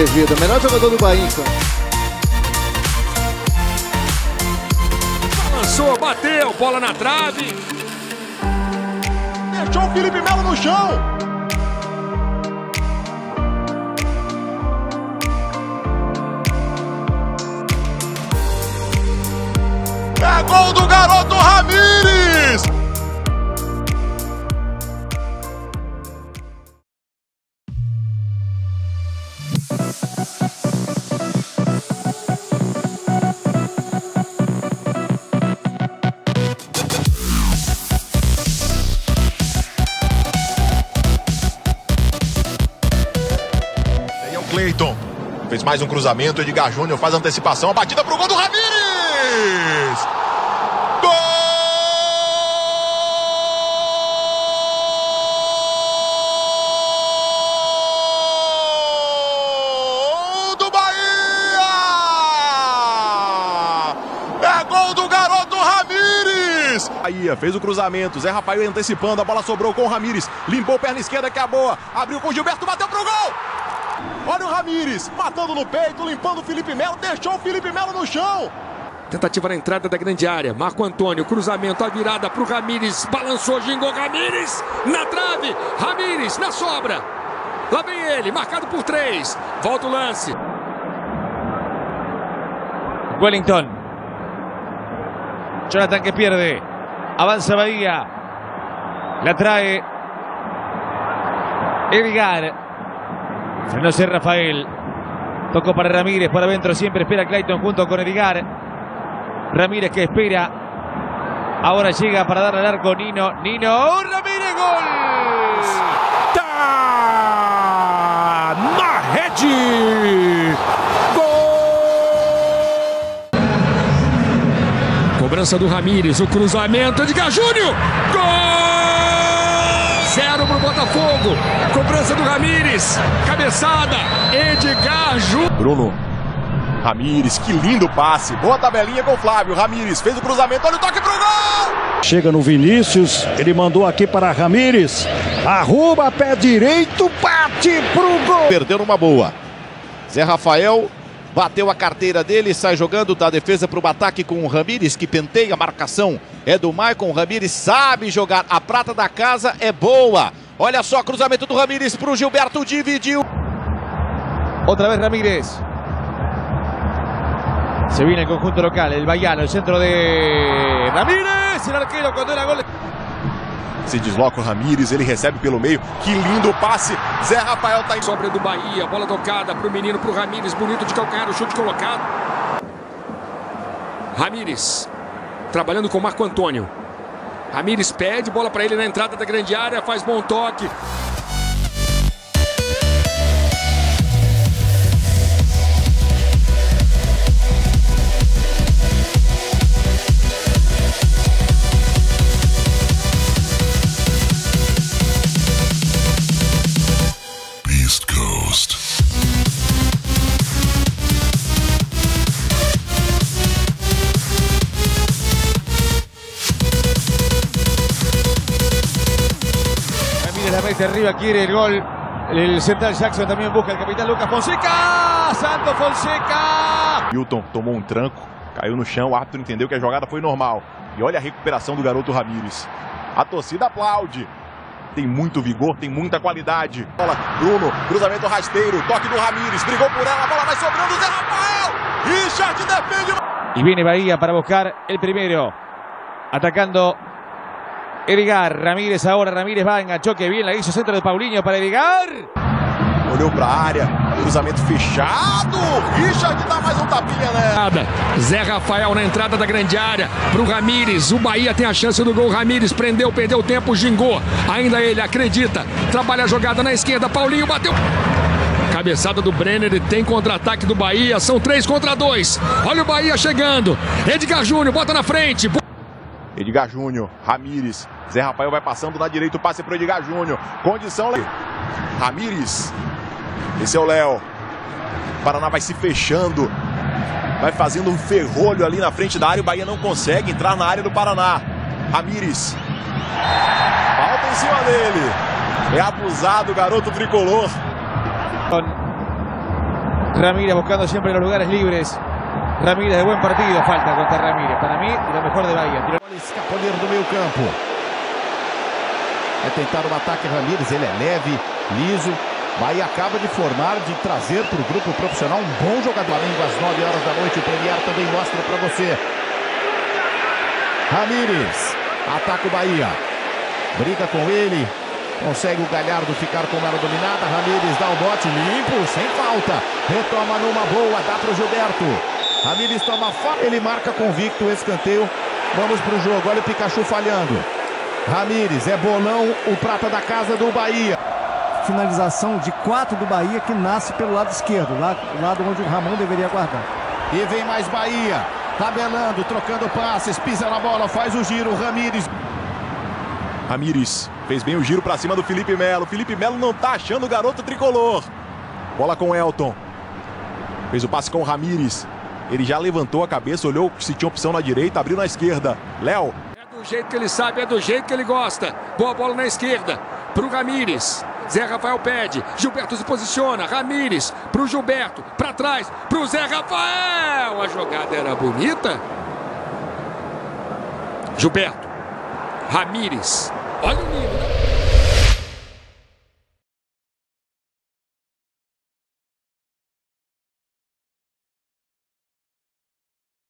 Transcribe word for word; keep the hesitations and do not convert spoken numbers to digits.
Azevedo, melhor jogador do Bahia, então. Balançou, bateu, bola na trave. Deixou o Felipe Melo no chão. É gol do garoto Ramires! Aí é o Cleiton. Fez mais um cruzamento, Edgar Júnior faz a antecipação, a batida pro gol do Ramires! Gol do Bahia! É gol do garoto Ramires! Bahia fez o cruzamento, Zé Rafael antecipando, a bola sobrou com o Ramires, limpou a perna esquerda que é boa, abriu com o Gilberto, bateu pro gol! Olha o Ramires, matando no peito, limpando o Felipe Melo, deixou o Felipe Melo no chão. Tentativa na entrada da grande área. Marco Antônio, cruzamento, a virada para o Ramires. Balançou, gingou Ramires. Na trave, Ramires na sobra. Lá vem ele, marcado por três. Volta o lance. Wellington. Jonathan que pierde. Avanza Bahía. La trae Edgar. Frenóse Rafael. Tocó para Ramírez por adentro. Siempre espera Clayton junto con Edgar. Ramírez que espera. Ahora llega para darle al arco Nino. Nino. Ramírez, gol. Tá na rede. Gol. Cobrança do Ramírez. O cruzamento. Edgar Júnior. Gol. Zero pro Botafogo. Cobrança do Ramírez. Cabeçada. Edgar Júnior. Bruno Ramírez, que lindo passe. Boa tabelinha com o Flávio. Ramírez fez o cruzamento. Olha o toque pro gol. Chega no Vinícius. Ele mandou aqui para Ramírez. Arruba, pé direito. Bate pro gol. Perdeu numa boa. Zé Rafael bateu a carteira dele. Sai jogando da defesa para o ataque com o Ramírez, que penteia. A marcação é do Maicon. Ramírez sabe jogar. A prata da casa é boa. Olha só, cruzamento do Ramírez para o Gilberto. Dividiu. Otra vez Ramírez. Se viene el conjunto local, el Baiano, el centro de Ramírez, el arquero cuando era gol. Se desloca o Ramírez, ele recebe pelo meio. Que lindo passe. Zé Rafael tá em sobra do Bahia, bola tocada pro menino, pro Ramírez, bonito de calcanhar, o chute colocado. Ramírez trabalhando com Marco Antônio. Ramírez pede, bola para ele na entrada da grande área, faz bom toque. East Coast. Ramírez la mete arriba, quiere el gol. El central Jackson también busca el capitán Lucas Fonseca. Santo Fonseca. Hilton tomou um tranco, caiu no chão, o árbitro entendeu que a jogada foi normal. E olha a recuperação do garoto Ramírez. A torcida aplaude. Tem muito vigor, tem muita qualidade. Bola, Bruno, cruzamento rasteiro, toque do Ramírez, brigou por ela, a bola vai sobrando, Zé Rafael! Richard defende. Y viene Bahía para buscar el primero. Atacando Edgar. Ramírez ahora, Ramírez va, enganchó, que bien la hizo, centro de Paulinho para Edgar. Olhou para a área, cruzamento fechado. Richard dá mais um tapinha, né? Zé Rafael na entrada da grande área pro Ramírez. O Bahia tem a chance do gol. Ramírez prendeu, perdeu tempo, gingou. Ainda ele acredita. Trabalha a jogada na esquerda. Paulinho bateu. Cabeçada do Brenner, e tem contra-ataque do Bahia. São três contra dois. Olha o Bahia chegando. Edgar Júnior bota na frente. Edgar Júnior, Ramírez. Zé Rafael vai passando na direita, o passe pro Edgar Júnior. Condição. Ramírez. Esse é o Léo. O Paraná vai se fechando. Vai fazendo um ferrolho ali na frente da área. O Bahia não consegue entrar na área do Paraná. Ramírez. Falta em cima dele. É abusado o garoto tricolor. Ramírez buscando siempre los lugares libres. Ramírez de buen partido, falta contra Ramírez. Para mí, lo mejor de Bahia. Escapoleiro do meio campo. Vai tentar um ataque Ramírez, ele é leve, liso. Bahia acaba de formar, de trazer para o grupo profissional um bom jogador. Flamengo às nove horas da noite, o Premier também mostra para você. Ramírez, ataca o Bahia. Briga com ele. Consegue o Galhardo ficar com ela dominada. Ramírez dá o bote limpo, sem falta. Retoma numa boa, dá para o Gilberto. Ramírez toma falta. Ele marca convicto o escanteio. Vamos para o jogo. Olha o Pikachu falhando. Ramírez é bolão, o prata da casa do Bahia. Finalização de quatro do Bahia que nasce pelo lado esquerdo, lá, lado onde o Ramon deveria guardar. E vem mais Bahia. Tabelando, trocando passes, pisa na bola, faz o giro. Ramírez. Ramírez fez bem o giro para cima do Felipe Melo. Felipe Melo não tá achando o garoto tricolor. Bola com Elton. Fez o passe com o Ramírez. Ele já levantou a cabeça, olhou se tinha opção na direita, abriu na esquerda. Léo. É do jeito que ele sabe, é do jeito que ele gosta. Boa bola na esquerda pro Ramírez. Zé Rafael pede, Gilberto se posiciona, Ramírez pro Gilberto, para trás, pro Zé Rafael. A jogada era bonita. Gilberto, Ramírez, olha o nível.